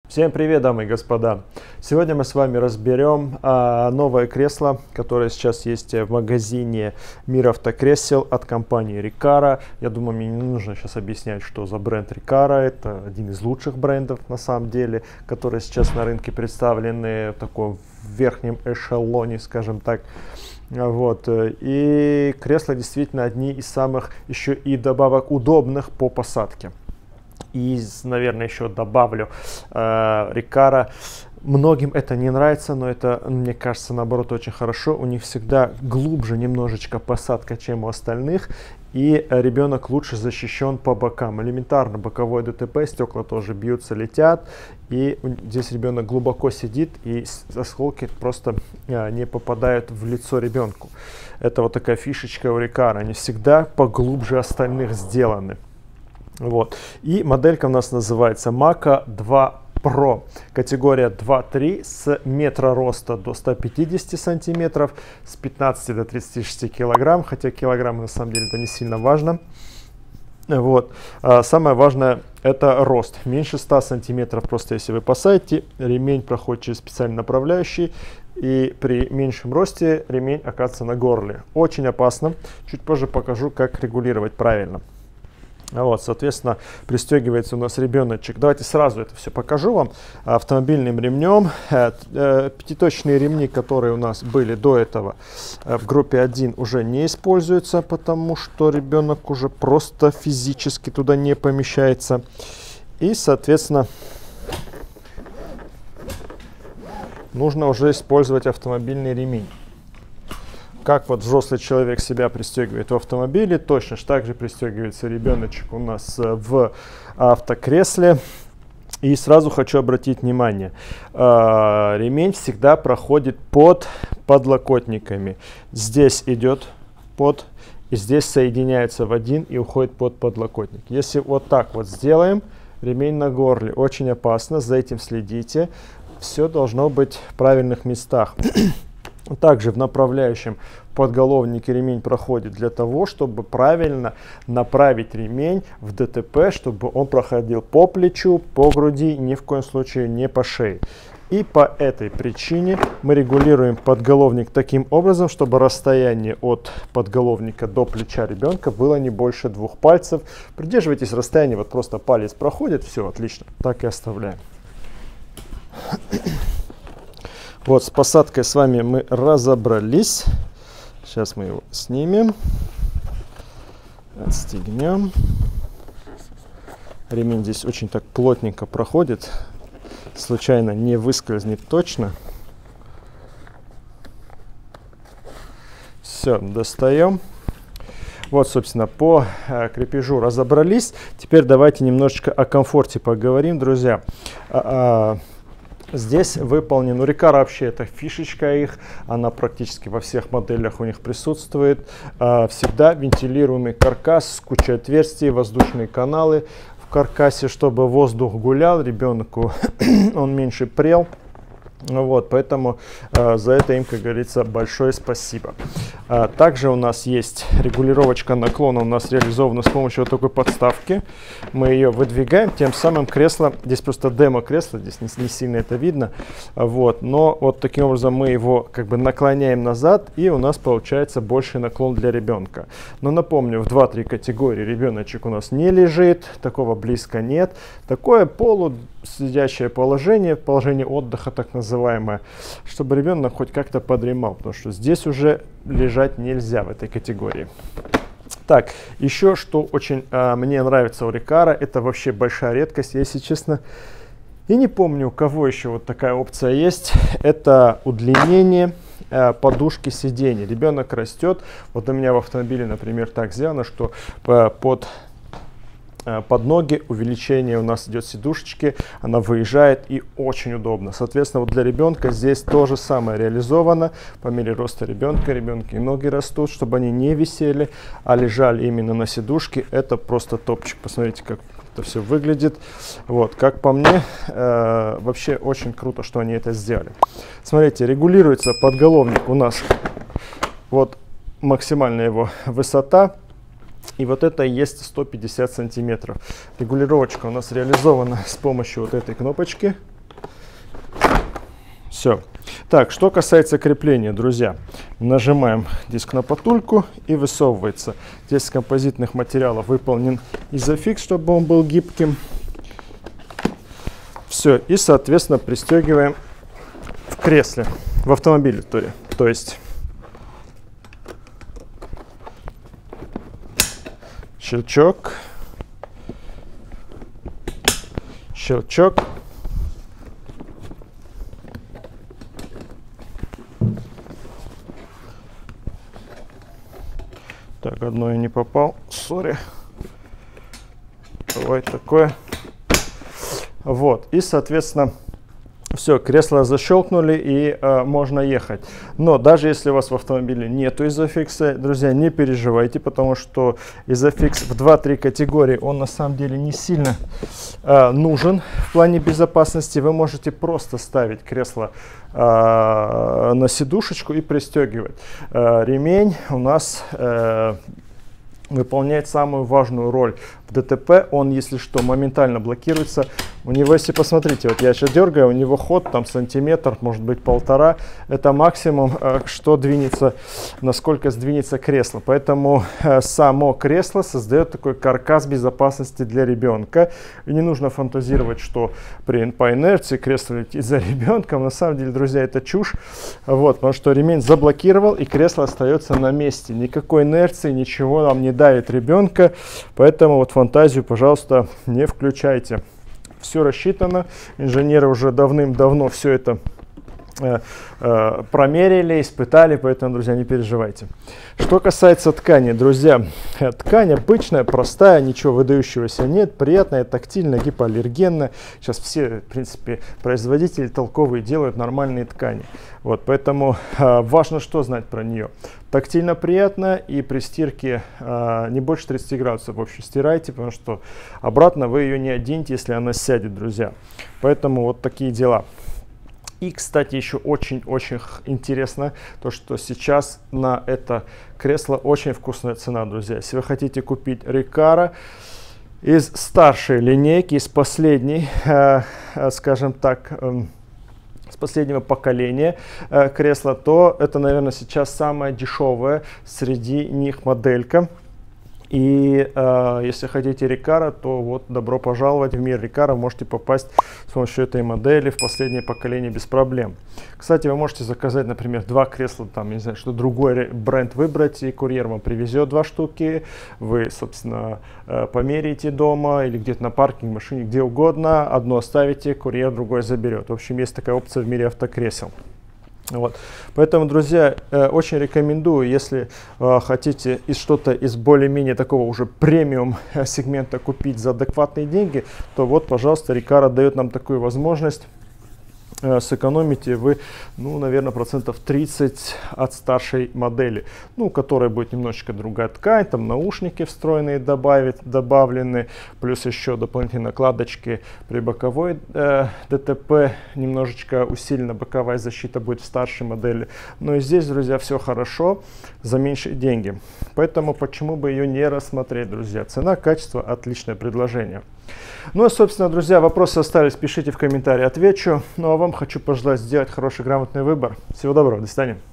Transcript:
Всем привет, дамы и господа! Сегодня мы с вами разберем новое кресло, которое сейчас есть в магазине Мир Автокресел от компании Recaro. Я думаю, мне не нужно сейчас объяснять, что за бренд Recaro. Это один из лучших брендов на самом деле, которые сейчас на рынке представлены в таком верхнем эшелоне, скажем так. Вот. И кресла действительно одни из самых еще и добавок удобных по посадке. И, наверное, еще добавлю, Recaro, многим это не нравится, но это, мне кажется, наоборот, очень хорошо. У них всегда глубже немножечко посадка, чем у остальных, и ребенок лучше защищен по бокам. Элементарно боковое ДТП, стекла тоже бьются, летят, и здесь ребенок глубоко сидит, и осколки просто не попадают в лицо ребенку. Это вот такая фишечка у Recaro, они всегда поглубже остальных сделаны. Вот. И моделька у нас называется Mako 2 Pro. Категория 2-3 с метра роста до 150 сантиметров, с 15 до 36 килограмм, хотя килограммы на самом деле это не сильно важно. Вот. Самое важное это рост. Меньше 100 сантиметров, просто если вы посадите, ремень проходит через специальный направляющий. И при меньшем росте ремень оказывается на горле. Очень опасно. Чуть позже покажу, как регулировать правильно. Вот, соответственно, пристегивается у нас ребеночек. Давайте сразу это все покажу вам. Автомобильным ремнем. Пятиточные ремни, которые у нас были до этого в группе 1, уже не используются, потому что ребенок уже просто физически туда не помещается. И, соответственно, нужно уже использовать автомобильный ремень. Как вот взрослый человек себя пристегивает в автомобиле, точно так же пристегивается ребеночек у нас в автокресле. И сразу хочу обратить внимание, ремень всегда проходит под подлокотниками. Здесь идет под, и здесь соединяется в один и уходит под подлокотник. Если вот так вот сделаем, ремень на горле, очень опасно, за этим следите. Все должно быть в правильных местах. Также в направляющем подголовнике ремень проходит для того, чтобы правильно направить ремень в ДТП, чтобы он проходил по плечу, по груди, ни в коем случае не по шее. И по этой причине мы регулируем подголовник таким образом, чтобы расстояние от подголовника до плеча ребенка было не больше 2 пальцев. Придерживайтесь расстояния, вот просто палец проходит, все отлично, так и оставляем. Вот, с посадкой с вами мы разобрались. Сейчас мы его снимем. Отстегнем. Ремень здесь очень так плотненько проходит. Случайно не выскользнет точно. Все, достаем. Вот, собственно, по крепежу разобрались. Теперь давайте немножечко о комфорте поговорим, друзья. Здесь выполнен, у Recaro вообще это фишечка их, она практически во всех моделях у них присутствует. Всегда вентилируемый каркас с кучей отверстий, воздушные каналы в каркасе, чтобы воздух гулял, ребенку он меньше прел. Вот, поэтому за это им, как говорится, большое спасибо. Также у нас есть регулировочка наклона, у нас реализована с помощью вот такой подставки. Мы ее выдвигаем, тем самым кресло, здесь просто демо-кресло, здесь не сильно это видно. Вот, но вот таким образом мы его как бы наклоняем назад, и у нас получается больший наклон для ребенка. Но напомню, в 2-3 категории ребеночек у нас не лежит, такого близко нет. Такое полусидящее положение, положение отдыха так называемое, чтобы ребенок хоть как-то подремал, потому что здесь уже лежать нельзя в этой категории. Так, еще что очень мне нравится у Recaro, это вообще большая редкость, если честно. И не помню, у кого еще вот такая опция есть. Это удлинение подушки сидений. Ребенок растет. Вот у меня в автомобиле, например, так сделано, что под ноги увеличение у нас идет сидушечки, она выезжает и очень удобно. Соответственно, вот для ребенка здесь то же самое реализовано. По мере роста ребенка и ноги растут, чтобы они не висели, а лежали именно на сидушке. Это просто топчик. Посмотрите, как это все выглядит. Вот, как по мне, вообще очень круто, что они это сделали. Смотрите, регулируется подголовник у нас. Вот максимальная его высота. И вот это и есть 150 сантиметров. Регулировочка у нас реализована с помощью вот этой кнопочки. Все. Так, что касается крепления, друзья, нажимаем диск на потульку и высовывается. Здесь из композитных материалов выполнен изофикс, чтобы он был гибким. Все, и, соответственно, пристегиваем в кресле, в автомобиле, то есть щелчок, щелчок. Так, одно я не попал, сори. Бывает такое. Вот, и, соответственно, все, кресло защелкнули и можно ехать. Но даже если у вас в автомобиле нету изофикса, друзья, не переживайте, потому что изофикс в 2-3 категории, он на самом деле не сильно нужен в плане безопасности. Вы можете просто ставить кресло на сидушечку и пристегивать. Ремень у нас выполняет самую важную роль в ДТП. Он, если что, моментально блокируется. У него, если посмотрите, вот я сейчас дергаю, у него ход там сантиметр, может быть 1,5. Это максимум, что двинется, насколько сдвинется кресло. Поэтому само кресло создает такой каркас безопасности для ребенка. И не нужно фантазировать, что по инерции кресло летит за ребенком. На самом деле, друзья, это чушь. Вот, потому что ремень заблокировал, и кресло остается на месте. Никакой инерции, ничего нам не давит ребенка. Поэтому вот фантазию, пожалуйста, не включайте. Все рассчитано. Инженеры уже давным-давно все это промерили, испытали, поэтому, друзья, не переживайте. Что касается ткани, друзья, ткань обычная, простая, ничего выдающегося нет, приятная, тактильная, гипоаллергенная. Сейчас все, в принципе, производители толковые делают нормальные ткани. Вот, поэтому важно что знать про нее. Тактильно приятно, и при стирке не больше 30 градусов вообще стирайте, потому что обратно вы ее не оденете, если она сядет, друзья. Поэтому вот такие дела. И, кстати, еще очень-очень интересно то, что сейчас на это кресло очень вкусная цена, друзья. Если вы хотите купить Recaro из старшей линейки, из последней, скажем так, с последнего поколения кресла, то это, наверное, сейчас самая дешевая среди них моделька. И если хотите Recaro, то вот добро пожаловать в мир Recaro. Можете попасть с помощью этой модели в последнее поколение без проблем. Кстати, вы можете заказать, например, 2 кресла, там, не знаю, что другой бренд выбрать, и курьер вам привезет 2 штуки. Вы, собственно, померяете дома или где-то на паркинге, машине, где угодно. Одно оставите, курьер другое заберет. В общем, есть такая опция в мире автокресел. Вот. Поэтому, друзья, очень рекомендую, если хотите что-то из более-менее такого уже премиум сегмента купить за адекватные деньги, то вот, пожалуйста, Recaro дает нам такую возможность. Сэкономите вы, ну, наверное, процентов 30 от старшей модели, ну, у которой будет немножечко другая ткань, там наушники встроенные добавлены, плюс еще дополнительные накладочки при боковой ДТП, немножечко усилена боковая защита будет в старшей модели. Но и здесь, друзья, все хорошо за меньшие деньги, поэтому почему бы ее не рассмотреть, друзья. Цена, качество, отличное предложение. Ну и, собственно, друзья, вопросы остались, пишите в комментарии, отвечу. Ну а вам хочу пожелать сделать хороший, грамотный выбор. Всего доброго, до свидания.